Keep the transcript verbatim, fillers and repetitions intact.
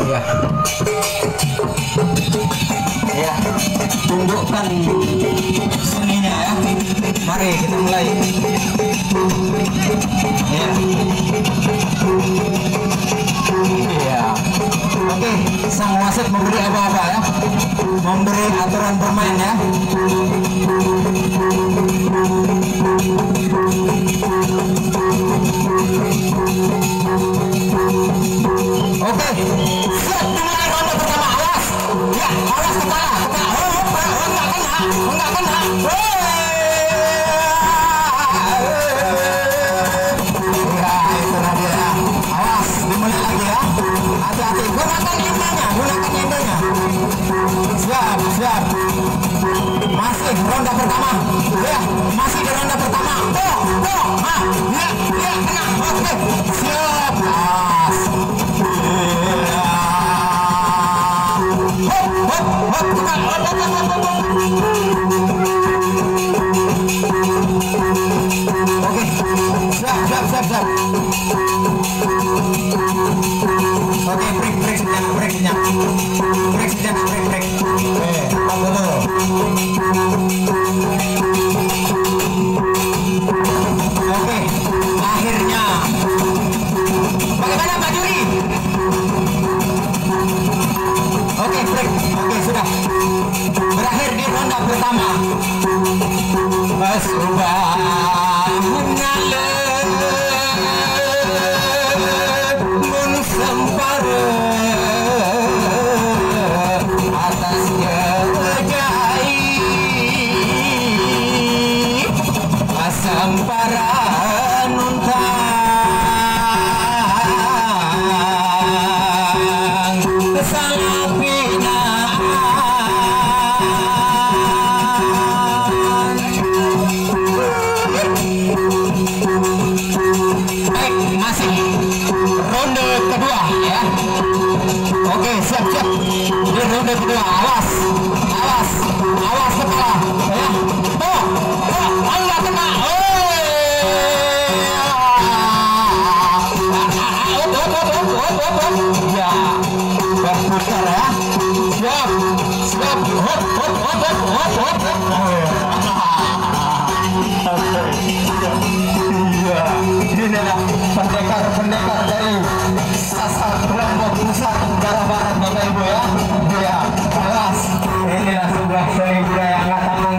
Ya. Ya, tundukkan seninya ya. Mari kita mulai. Ya. Iya. Oke, sang wasit memberi apa-apa ya? Memberi aturan bermain ya. Oke, siap dimulai ronde pertama. Awas, ya, awas kepala, kepala. Oh, oh, oh, enggak kena, enggak kena. Ya, itu dia. Awas, dimulai lagi ya. Hati-hati, gunakan endanya, gunakan endanya. Siap, siap. Masih ronde pertama. Ya, masih di ronde pertama. Oh, oh, ah, ya, ya, kena. Oke, siap. Awas. Oke, siap, siap, siap, siap. Oke, break, break sejenak, break sejenak, break sejenak, break, break. Oke, stop dulu. Oke, akhirnya. Bagaimana Pak Juri? Oke, break. Oke, sudah. Berakhir di ronde pertama. Subhanallah mun sempara atas kejaib asampara nuntang salapina. Siap-siap di ronde kedua. Awas, awas, awas kepala ya. Oh, oh, enggak kena. Ya, berputar ya. Siap, siap. Hop, hop, hop, hop, hop, hop. Iya, ini adalah pendekar-pendekar dari